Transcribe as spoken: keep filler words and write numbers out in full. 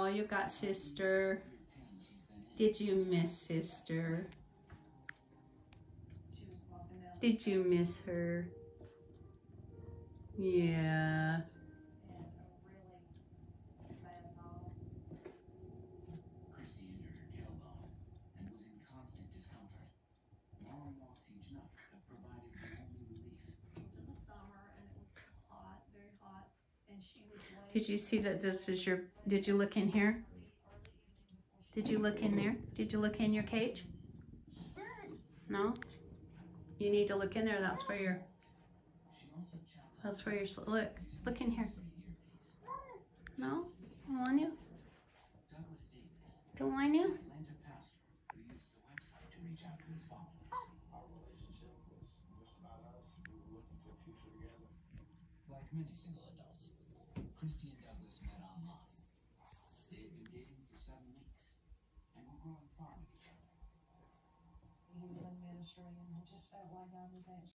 you got sister. Did you miss sister? Did you miss her? Yeah. Christy injured her tailbone and was in constant discomfort. Long walks each night have provided the only relief. It was in the summer and it was hot, very hot, and she was waiting. Did you see that this is your, did you look in here? Did you look in there? Did you look in your cage? No? You need to look in there. That's where you're, that's where you're, look, look in here. No? Don't want you? Don't want you? Atlanta pastor who uses a website to reach out to his followers. Our relationship was just about us. We were looking to a future together. Like many single adults, Christy and Douglas met online. They had been dating for seven weeks and were growing fond of each other. He was in ministry and I just felt like God was answering.